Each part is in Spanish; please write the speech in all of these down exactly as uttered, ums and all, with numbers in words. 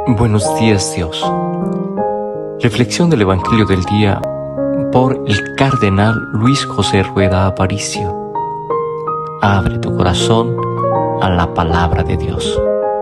Buenos días, Dios. Reflexión del Evangelio del día por el Cardenal Luis José Rueda Aparicio. Abre tu corazón a la palabra de Dios.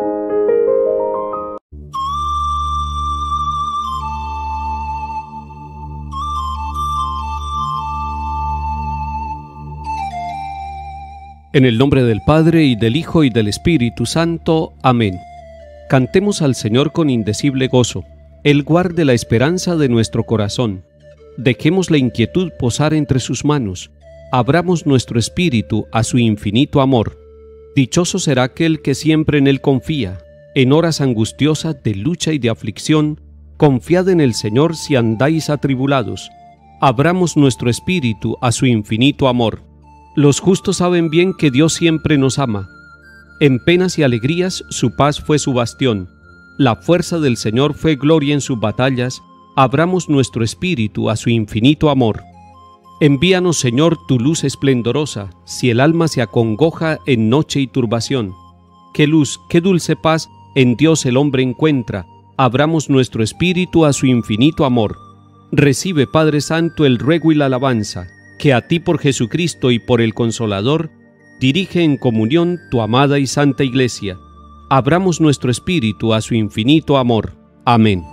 En el nombre del Padre, y del Hijo, y del Espíritu Santo. Amén. Cantemos al Señor con indecible gozo. Él guarde la esperanza de nuestro corazón. Dejemos la inquietud posar entre sus manos. Abramos nuestro espíritu a su infinito amor. Dichoso será aquel que siempre en Él confía. En horas angustiosas de lucha y de aflicción, confiad en el Señor si andáis atribulados. Abramos nuestro espíritu a su infinito amor. Los justos saben bien que Dios siempre nos ama. En penas y alegrías su paz fue su bastión. La fuerza del Señor fue gloria en sus batallas. Abramos nuestro espíritu a su infinito amor. Envíanos, Señor, tu luz esplendorosa, si el alma se acongoja en noche y turbación. Qué luz, qué dulce paz en Dios el hombre encuentra. Abramos nuestro espíritu a su infinito amor. Recibe, Padre Santo, el ruego y la alabanza, que a ti por Jesucristo y por el Consolador, dirige en comunión tu amada y santa Iglesia. Abramos nuestro espíritu a su infinito amor. Amén.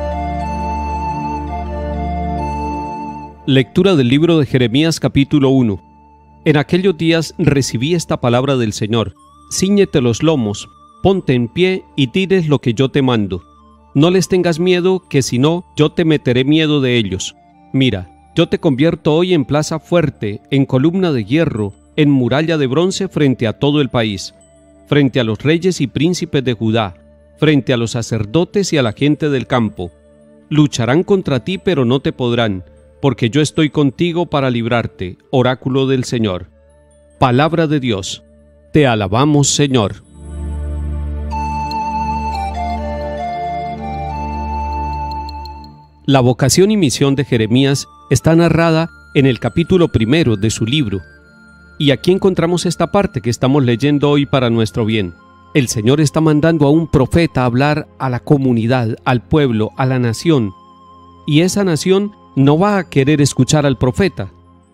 Lectura del libro de Jeremías capítulo uno. En aquellos días recibí esta palabra del Señor. Cíñete los lomos, ponte en pie y diles lo que yo te mando. No les tengas miedo, que si no, yo te meteré miedo de ellos. Mira, yo te convierto hoy en plaza fuerte, en columna de hierro, en muralla de bronce frente a todo el país, frente a los reyes y príncipes de Judá, frente a los sacerdotes y a la gente del campo. Lucharán contra ti, pero no te podrán, porque yo estoy contigo para librarte, oráculo del Señor. Palabra de Dios. Te alabamos, Señor. La vocación y misión de Jeremías está narrada en el capítulo primero de su libro. Y aquí encontramos esta parte que estamos leyendo hoy para nuestro bien. El Señor está mandando a un profeta a hablar a la comunidad, al pueblo, a la nación. Y esa nación no va a querer escuchar al profeta.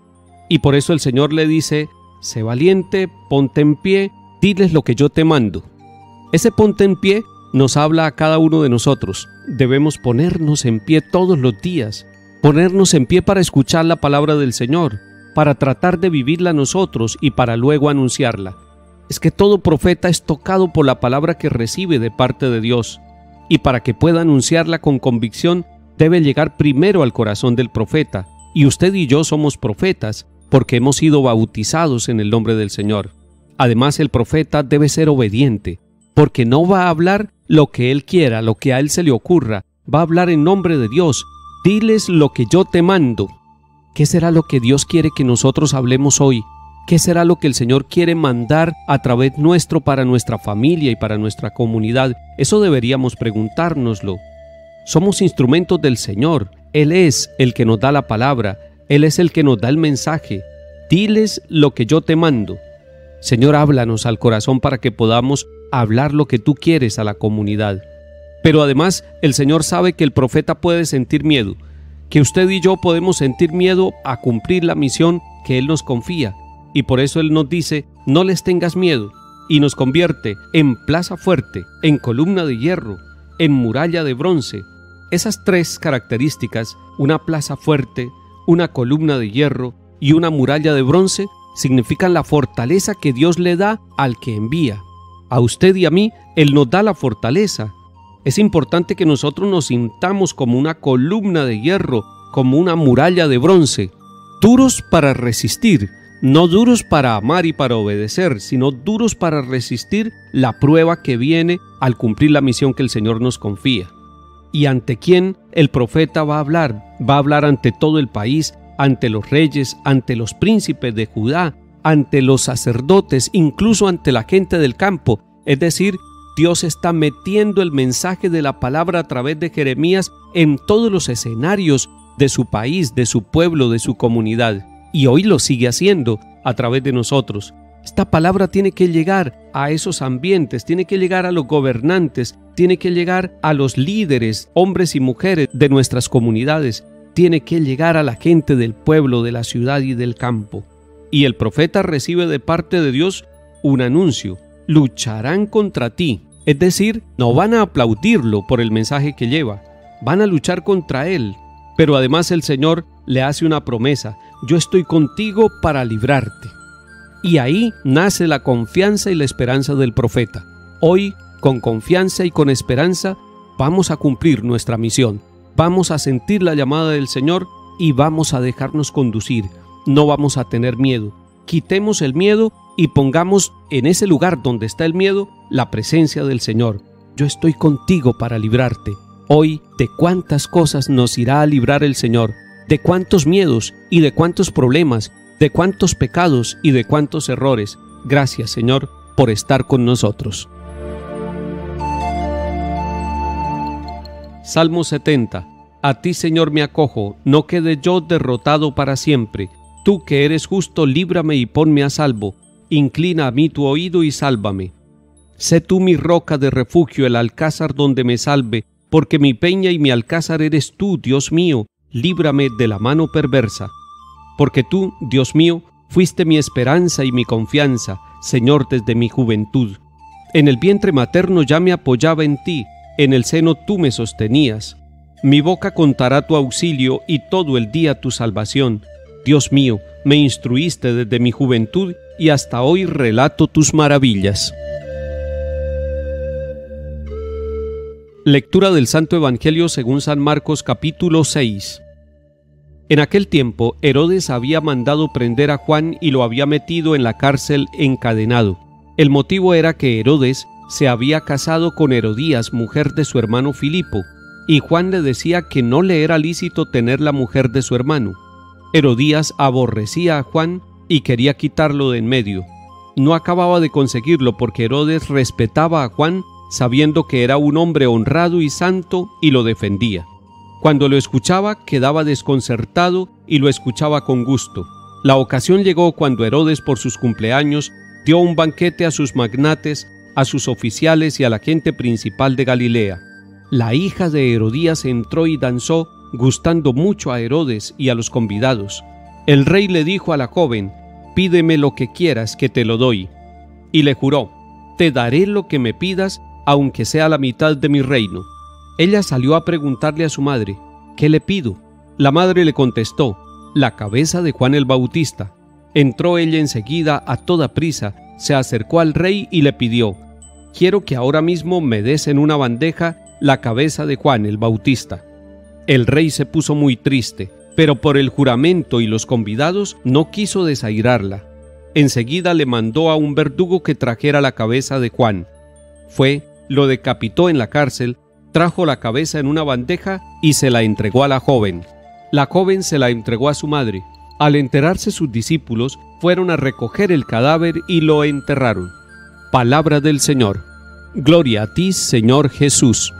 Y por eso el Señor le dice: sé valiente, ponte en pie, diles lo que yo te mando. Ese ponte en pie nos habla a cada uno de nosotros. Debemos ponernos en pie todos los días, ponernos en pie para escuchar la palabra del Señor, para tratar de vivirla nosotros y para luego anunciarla. Es que todo profeta es tocado por la palabra que recibe de parte de Dios, y para que pueda anunciarla con convicción, debe llegar primero al corazón del profeta, y usted y yo somos profetas, porque hemos sido bautizados en el nombre del Señor. Además, el profeta debe ser obediente, porque no va a hablar lo que él quiera, lo que a él se le ocurra, va a hablar en nombre de Dios. Diles lo que yo te mando. ¿Qué será lo que Dios quiere que nosotros hablemos hoy? ¿Qué será lo que el Señor quiere mandar a través nuestro para nuestra familia y para nuestra comunidad? Eso deberíamos preguntárnoslo. Somos instrumentos del Señor. Él es el que nos da la palabra. Él es el que nos da el mensaje. Diles lo que yo te mando. Señor, háblanos al corazón para que podamos hablar lo que tú quieres a la comunidad. Pero además, el Señor sabe que el profeta puede sentir miedo, que usted y yo podemos sentir miedo a cumplir la misión que Él nos confía, y por eso Él nos dice: no les tengas miedo, y nos convierte en plaza fuerte, en columna de hierro, en muralla de bronce. Esas tres características, una plaza fuerte, una columna de hierro y una muralla de bronce, significan la fortaleza que Dios le da al que envía. A usted y a mí, Él nos da la fortaleza. Es importante que nosotros nos sintamos como una columna de hierro, como una muralla de bronce, duros para resistir, no duros para amar y para obedecer, sino duros para resistir la prueba que viene al cumplir la misión que el Señor nos confía. ¿Y ante quién el profeta va a hablar? Va a hablar ante todo el país, ante los reyes, ante los príncipes de Judá, ante los sacerdotes, incluso ante la gente del campo. Es decir, Dios está metiendo el mensaje de la palabra a través de Jeremías en todos los escenarios de su país, de su pueblo, de su comunidad. Y hoy lo sigue haciendo a través de nosotros. Esta palabra tiene que llegar a esos ambientes, tiene que llegar a los gobernantes, tiene que llegar a los líderes, hombres y mujeres de nuestras comunidades, tiene que llegar a la gente del pueblo, de la ciudad y del campo. Y el profeta recibe de parte de Dios un anuncio: lucharán contra ti. Es decir, no van a aplaudirlo por el mensaje que lleva, van a luchar contra él. Pero además el Señor le hace una promesa: yo estoy contigo para librarte. Y ahí nace la confianza y la esperanza del profeta. Hoy, con confianza y con esperanza, vamos a cumplir nuestra misión. Vamos a sentir la llamada del Señor y vamos a dejarnos conducir. No vamos a tener miedo. Quitemos el miedo y pongamos en ese lugar donde está el miedo la presencia del Señor. Yo estoy contigo para librarte. Hoy, ¿de cuántas cosas nos irá a librar el Señor? ¿De cuántos miedos y de cuántos problemas? ¿De cuántos pecados y de cuántos errores? Gracias, Señor, por estar con nosotros. Salmo setenta. A ti, Señor, me acojo, no quede yo derrotado para siempre. Tú que eres justo, líbrame y ponme a salvo. Inclina a mí tu oído y sálvame. Sé tú mi roca de refugio, el alcázar donde me salve, porque mi peña y mi alcázar eres tú, Dios mío, líbrame de la mano perversa. Porque tú, Dios mío, fuiste mi esperanza y mi confianza, Señor, desde mi juventud. En el vientre materno ya me apoyaba en ti, en el seno tú me sostenías. Mi boca contará tu auxilio y todo el día tu salvación. Dios mío, me instruiste desde mi juventud y hasta hoy relato tus maravillas. Lectura del Santo Evangelio según San Marcos, capítulo seis. En aquel tiempo, Herodes había mandado prender a Juan y lo había metido en la cárcel encadenado. El motivo era que Herodes se había casado con Herodías, mujer de su hermano Filipo, y Juan le decía que no le era lícito tener la mujer de su hermano. Herodías aborrecía a Juan y quería quitarlo de en medio. No acababa de conseguirlo porque Herodes respetaba a Juan, sabiendo que era un hombre honrado y santo, y lo defendía. Cuando lo escuchaba, quedaba desconcertado y lo escuchaba con gusto. La ocasión llegó cuando Herodes, por sus cumpleaños, dio un banquete a sus magnates, a sus oficiales y a la gente principal de Galilea. La hija de Herodías entró y danzó, gustando mucho a Herodes y a los convidados. El rey le dijo a la joven: pídeme lo que quieras que te lo doy. Y le juró: te daré lo que me pidas, aunque sea la mitad de mi reino. Ella salió a preguntarle a su madre: ¿qué le pido? La madre le contestó: la cabeza de Juan el Bautista. Entró ella enseguida a toda prisa, se acercó al rey y le pidió: quiero que ahora mismo me des en una bandeja la cabeza de Juan el Bautista. El rey se puso muy triste, pero por el juramento y los convidados no quiso desairarla. Enseguida le mandó a un verdugo que trajera la cabeza de Juan. Fue, lo decapitó en la cárcel, trajo la cabeza en una bandeja y se la entregó a la joven. La joven se la entregó a su madre. Al enterarse sus discípulos, fueron a recoger el cadáver y lo enterraron. Palabra del Señor. Gloria a ti, Señor Jesús.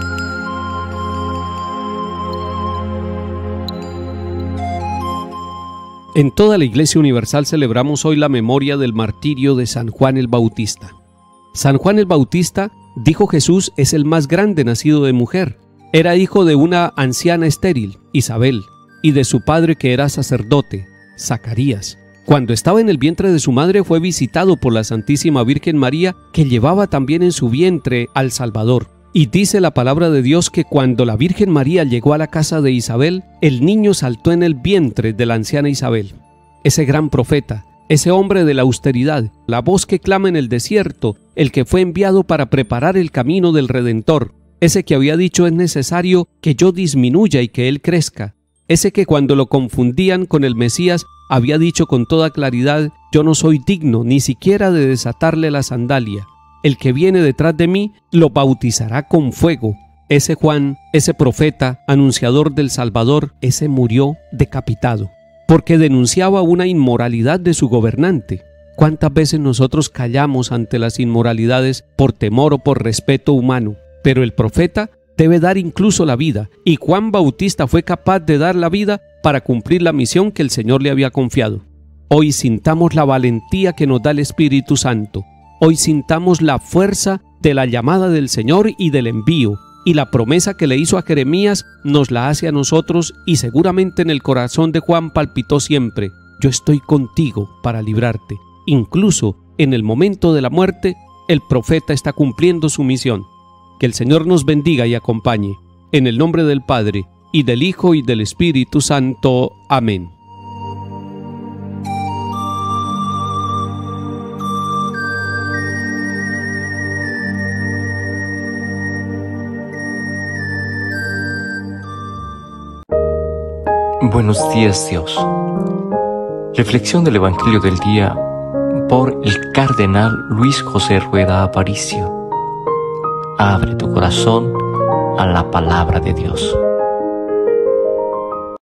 En toda la Iglesia Universal celebramos hoy la memoria del martirio de San Juan el Bautista. San Juan el Bautista, dijo Jesús, es el más grande nacido de mujer. Era hijo de una anciana estéril, Isabel, y de su padre que era sacerdote, Zacarías. Cuando estaba en el vientre de su madre fue visitado por la Santísima Virgen María, que llevaba también en su vientre al Salvador. Y dice la palabra de Dios que cuando la Virgen María llegó a la casa de Isabel, el niño saltó en el vientre de la anciana Isabel. Ese gran profeta, ese hombre de la austeridad, la voz que clama en el desierto, el que fue enviado para preparar el camino del Redentor, ese que había dicho: es necesario que yo disminuya y que él crezca, ese que cuando lo confundían con el Mesías había dicho con toda claridad: yo no soy digno ni siquiera de desatarle la sandalia. El que viene detrás de mí lo bautizará con fuego. Ese Juan, ese profeta, anunciador del Salvador, ese murió decapitado, porque denunciaba una inmoralidad de su gobernante. ¿Cuántas veces nosotros callamos ante las inmoralidades por temor o por respeto humano? Pero el profeta debe dar incluso la vida, y Juan Bautista fue capaz de dar la vida para cumplir la misión que el Señor le había confiado. Hoy sintamos la valentía que nos da el Espíritu Santo. Hoy sintamos la fuerza de la llamada del Señor y del envío. Y la promesa que le hizo a Jeremías nos la hace a nosotros, y seguramente en el corazón de Juan palpitó siempre: yo estoy contigo para librarte. Incluso en el momento de la muerte, el profeta está cumpliendo su misión. Que el Señor nos bendiga y acompañe. En el nombre del Padre, y del Hijo, y del Espíritu Santo. Amén. Buenos días, Dios. Reflexión del Evangelio del día por el cardenal Luis José Rueda Aparicio. Abre tu corazón a la palabra de Dios.